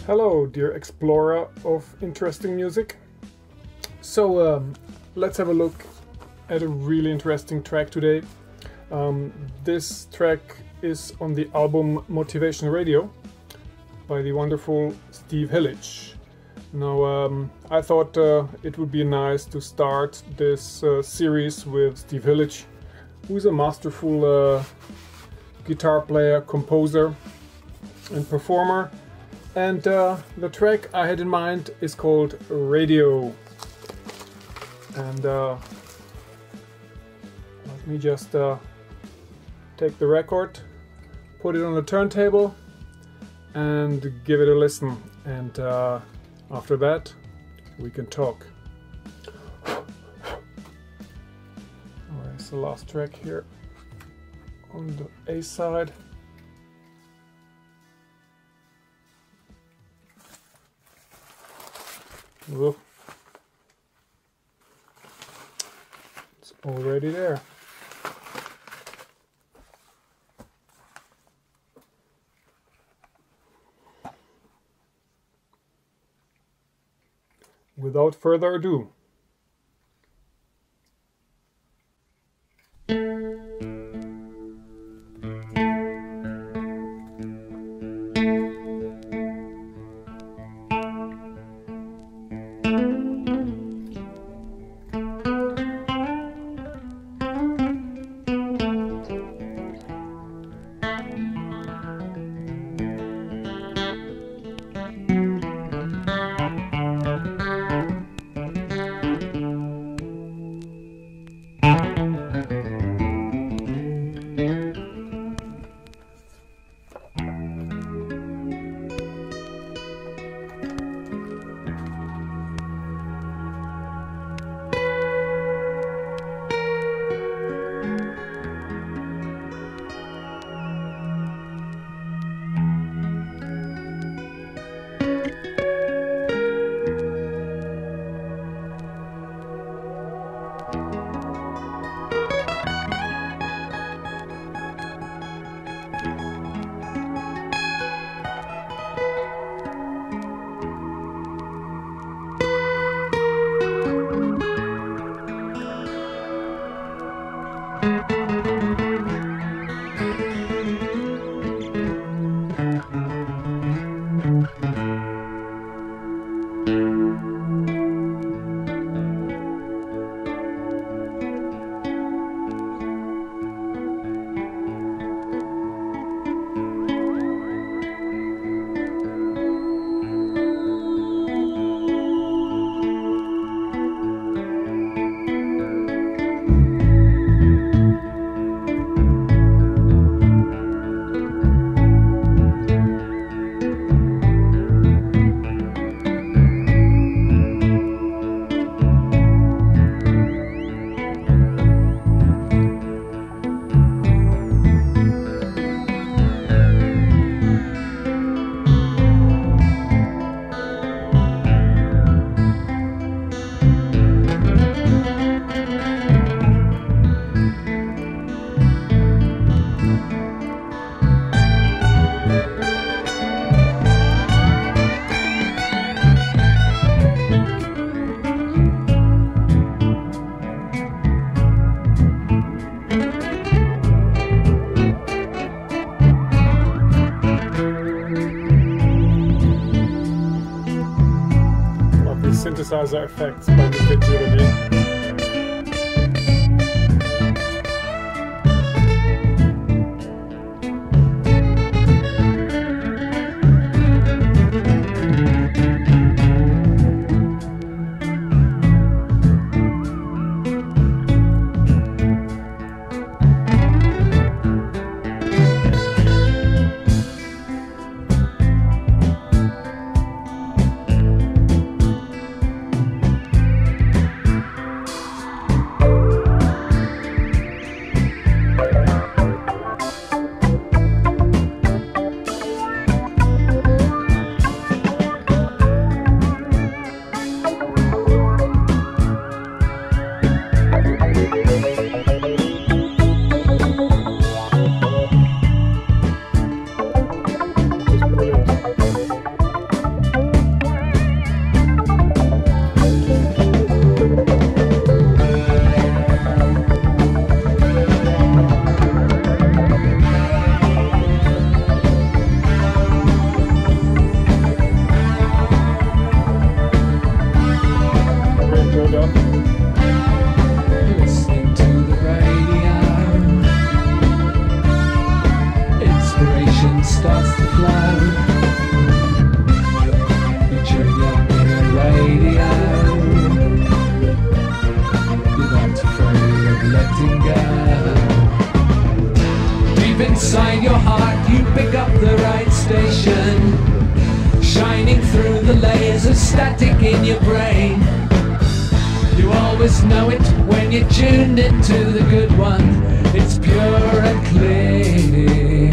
Hello, dear explorer of interesting music. So let's have a look at a really interesting track today. This track is on the album Motivation Radio by the wonderful Steve Hillage. Now, I thought it would be nice to start this series with Steve Hillage, who is a masterful guitar player, composer, and performer. And the track I had in mind is called Radio. And let me just take the record, put it on the turntable, and give it a listen. And after that, we can talk. Alright, it's the last track here on the A side. Whoa. It's already there. Without further ado, synthesizer effects by Mika Jeremy. hold on. Listening to the radio, inspiration starts to flow. You tune your inner radio, you're not afraid of letting go. Deep inside your heart you pick up the right station, shining through the layers of static in your brain. You always know it when you're tuned into the good one. It's pure and clear.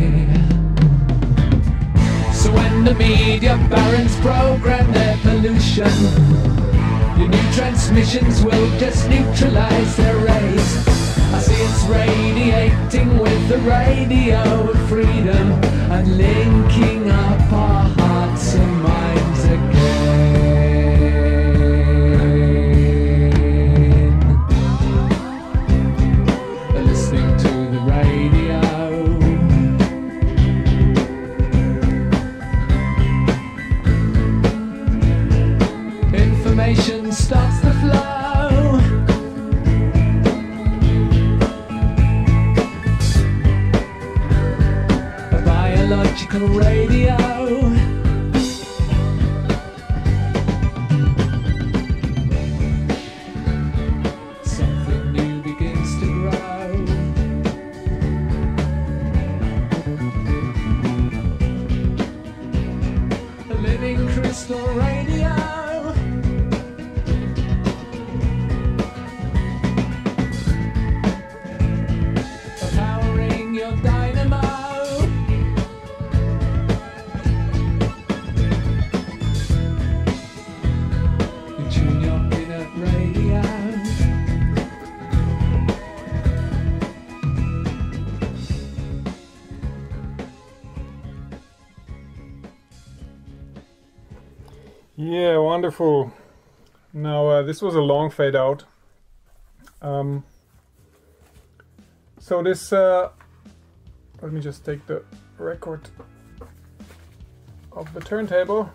So when the media barons program their pollution, your new transmissions will just neutralize their rays. I see it's radiating with the radio of freedom and linking up our hearts and minds again. Listening to the radio, information starts to flow. Biological radio, something new begins to grow. A living crystal radio, powering your dynamo. Yeah, wonderful. Now this was a long fade out. So this, let me just take the record of the turntable.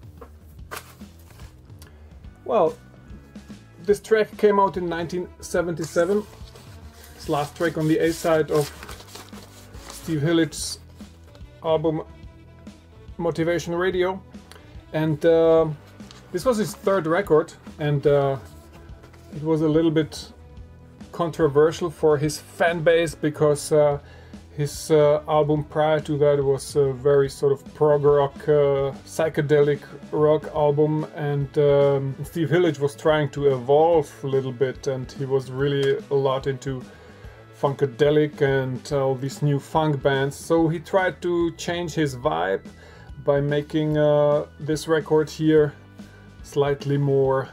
Well, this track came out in 1977. It's last track on the A side of Steve Hillich's album Motivation Radio. And this was his third record, and it was a little bit controversial for his fan base because his album prior to that was a very sort of prog rock, psychedelic rock album, and Steve Hillich was trying to evolve a little bit, and he was really a lot into funkadelic and all these new funk bands, so he tried to change his vibe by making this record here slightly more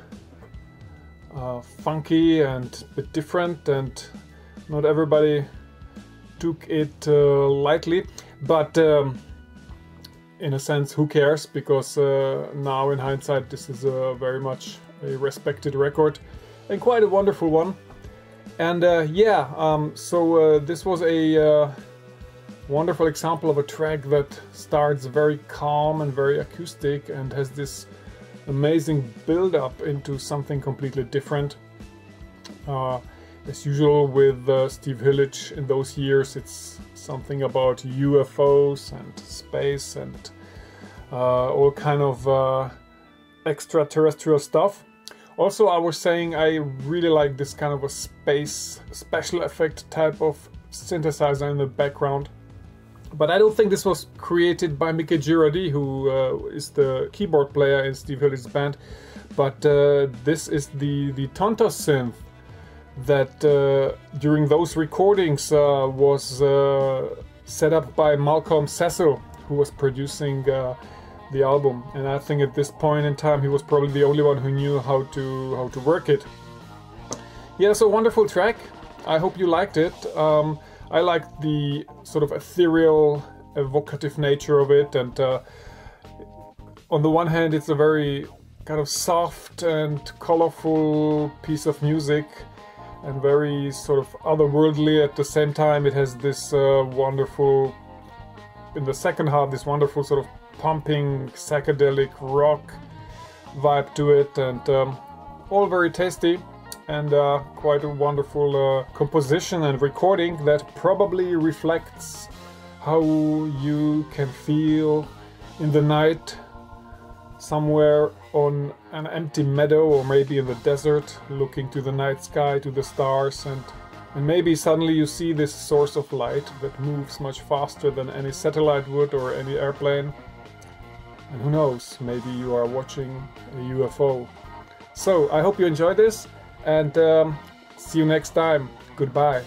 funky and a bit different, and not everybody took it lightly, but in a sense, who cares, because now in hindsight this is very much a respected record and quite a wonderful one. And so this was a wonderful example of a track that starts very calm and very acoustic and has this amazing build-up into something completely different. As usual with Steve Hillich in those years, it's something about UFOs and space and all kind of extraterrestrial stuff. Also, I was saying I really like this kind of a space special effect type of synthesizer in the background. But I don't think this was created by Mickey Girardi, who is the keyboard player in Steve Hillich's band. But this is the Tonto synth that during those recordings was set up by Malcolm Cecil, who was producing the album. And I think at this point in time he was probably the only one who knew how to work it. Yeah, so wonderful track. I hope you liked it. I liked the sort of ethereal, evocative nature of it, and on the one hand it's a very kind of soft and colorful piece of music and very sort of otherworldly. At the same time it has this wonderful, in the second half, this wonderful sort of pumping psychedelic rock vibe to it, and all very tasty and quite a wonderful composition and recording that probably reflects how you can feel in the night somewhere on an empty meadow or maybe in the desert, looking to the night sky, to the stars, and maybe suddenly you see this source of light that moves much faster than any satellite would or any airplane. And who knows, maybe you are watching a UFO. So I hope you enjoy this, and see you next time. Goodbye.